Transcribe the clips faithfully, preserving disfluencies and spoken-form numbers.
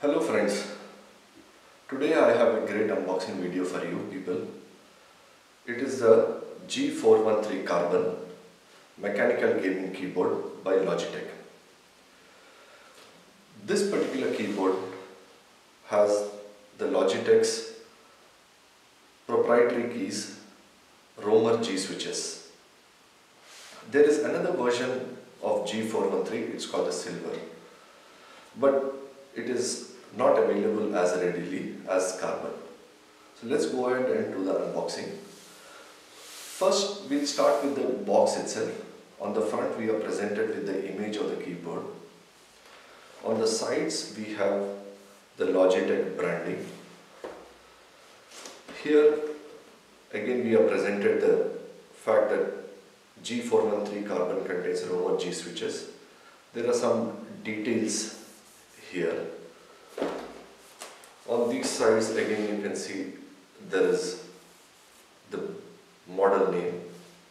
Hello friends, today I have a great unboxing video for you people. It is the G four one three Carbon mechanical gaming keyboard by Logitech. This particular keyboard has the Logitech's proprietary keys Romer G switches. There is another version of G four one three, it's called the Silver, but it is not available as readily as Carbon. So let's go ahead and do the unboxing. First we'll start with the box itself. On the front we are presented with the image of the keyboard. On the sides we have the Logitech branding. Here again we are presented the fact that G four one three Carbon contains Romer G switches. There are some details here. On these sides again you can see there is the model name.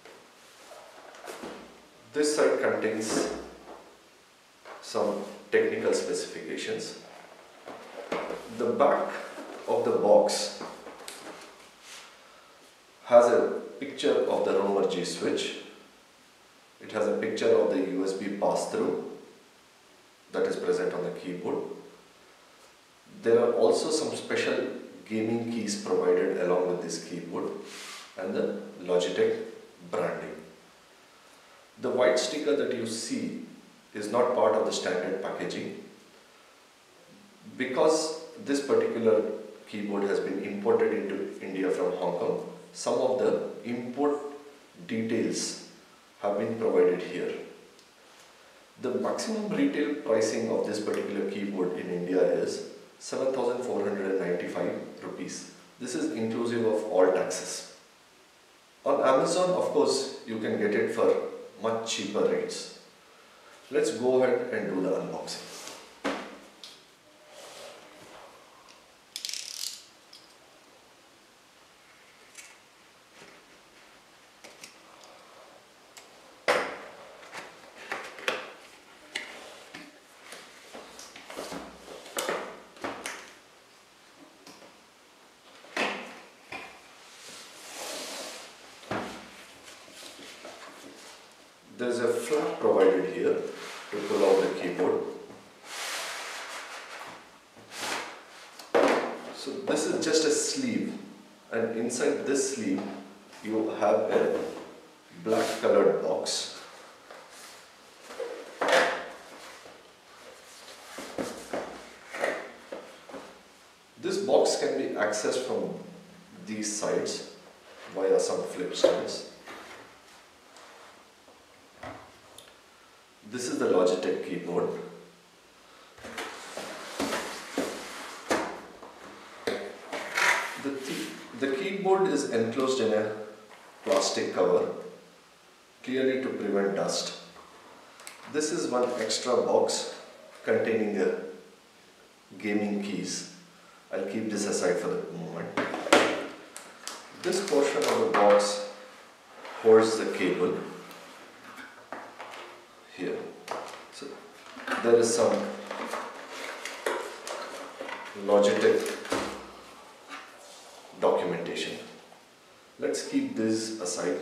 This side contains some technical specifications. The back of the box has a picture of the Romer G switch. It has a picture of the U S B pass-through that is present on the keyboard. There are also some special gaming keys provided along with this keyboard and the Logitech branding. The white sticker that you see is not part of the standard packaging. Because this particular keyboard has been imported into India from Hong Kong, some of the import details have been provided here. The maximum retail pricing of this particular keyboard in India is seven thousand four hundred ninety-five rupees. This is inclusive of all taxes. On Amazon, of course, you can get it for much cheaper rates. Let's go ahead and do the unboxing. There is a flap provided here to pull out the keyboard. So this is just a sleeve, and inside this sleeve you have a black colored box. This box can be accessed from these sides via some flip styles. This is the Logitech keyboard. The, the keyboard is enclosed in a plastic cover, clearly to prevent dust. This is one extra box containing the gaming keys. I'll keep this aside for the moment. This portion of the box holds the cable. Here. So there is some Logitech documentation. Let's keep this aside.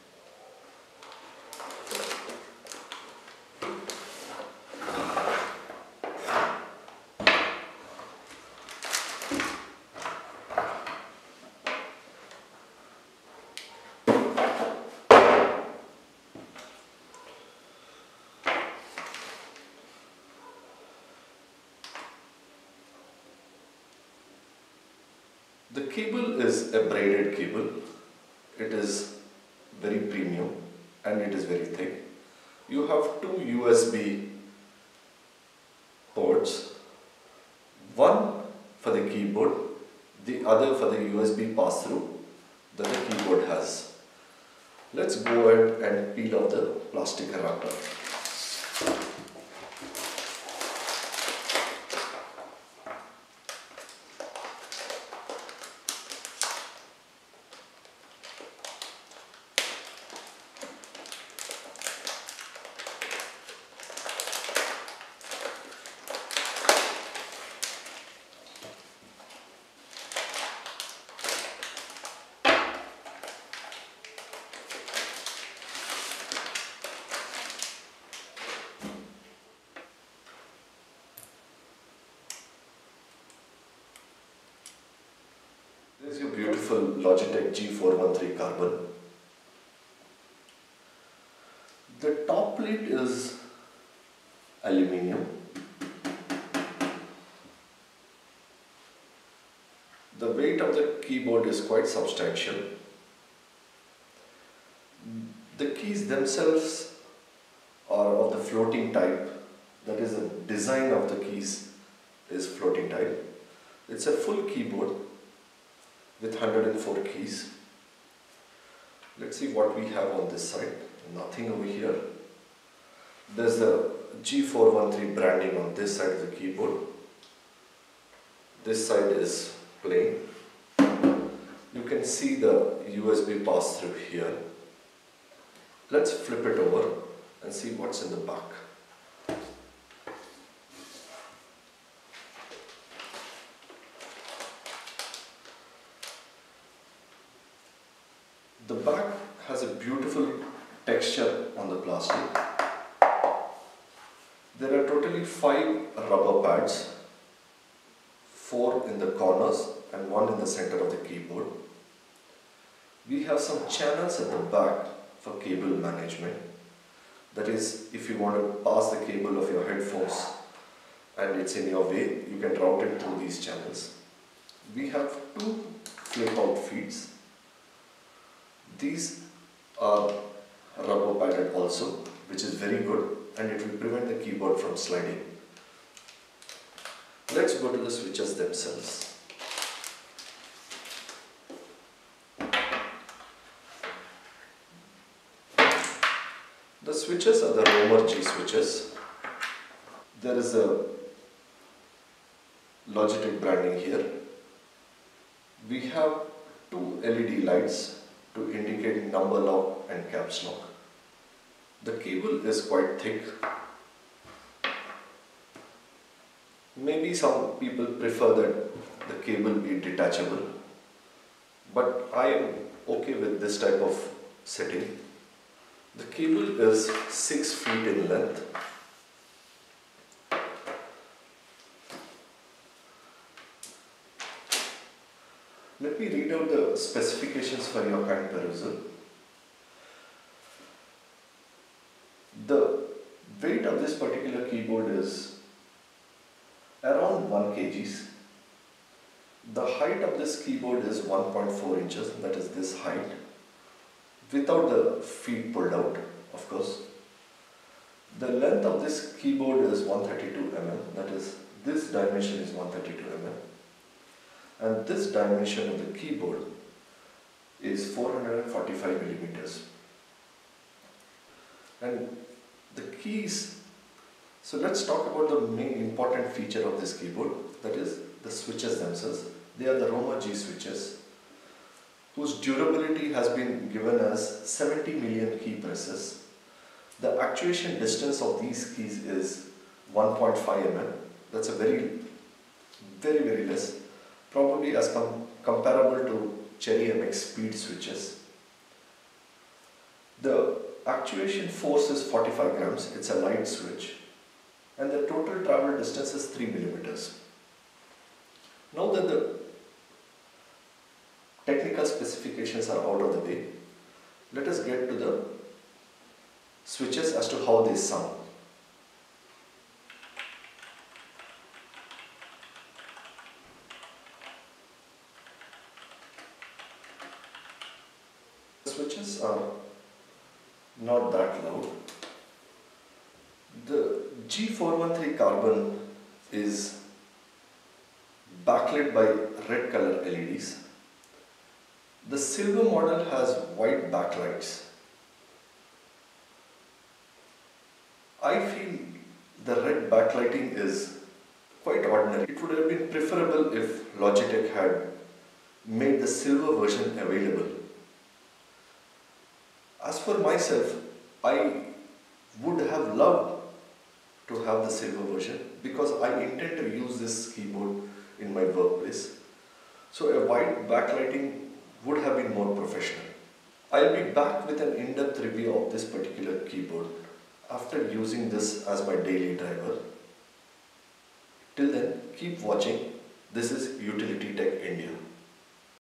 The cable is a braided cable. It is very premium and it is very thick. You have two U S B ports, one for the keyboard, the other for the U S B pass-through that the keyboard has. Let's go ahead and peel off the plastic wrapper. beautiful Logitech G four one three Carbon. The top plate is aluminium. The weight of the keyboard is quite substantial. The keys themselves are of the floating type, that is, the design of the keys is floating type. It's a full keyboard with one hundred four keys. Let's see what we have on this side. Nothing over here. There's the G four one three branding on this side of the keyboard. This side is plain. You can see the U S B pass through here. Let's flip it over and see what's in the back. The back has a beautiful texture on the plastic. There are totally five rubber pads, four in the corners and one in the center of the keyboard. We have some channels at the back for cable management. That is, if you want to pass the cable of your headphones and it's in your way, you can route it through these channels. We have two flip out feeds. These are rubber padded also, which is very good, and it will prevent the keyboard from sliding. Let's go to the switches themselves. The switches are the Romer G switches. There is a Logitech branding here. We have two L E D lights to indicate number lock and caps lock. The cable is quite thick. Maybe some people prefer that the cable be detachable, but I am okay with this type of setting. The cable is six feet in length. Let me read out the specifications for your kind perusal. The weight of this particular keyboard is around one kilogram. The height of this keyboard is one point four inches, that is this height, without the feet pulled out, of course. The length of this keyboard is one hundred thirty-two millimeters, that is, this dimension is one hundred thirty-two millimeters. And this dimension of the keyboard is four hundred forty-five millimeters. And the keys, so let's talk about the main important feature of this keyboard, that is the switches themselves. They are the Romer G switches, whose durability has been given as seventy million key presses. The actuation distance of these keys is one point five millimeters. That's a very, very, very less. Probably as com comparable to Cherry M X speed switches. The actuation force is forty-five grams, it's a light switch, and the total travel distance is three millimeters. Now that the technical specifications are out of the way, let us get to the switches as to how they sound. The switches are not that loud. The G four one three Carbon is backlit by red color L E Ds. The silver model has white backlights. I feel the red backlighting is quite ordinary. It would have been preferable if Logitech had made the silver version available. As for myself, I would have loved to have the silver version because I intend to use this keyboard in my workplace. So a white backlighting would have been more professional. I'll be back with an in-depth review of this particular keyboard after using this as my daily driver. Till then, keep watching. This is Utility Tech India.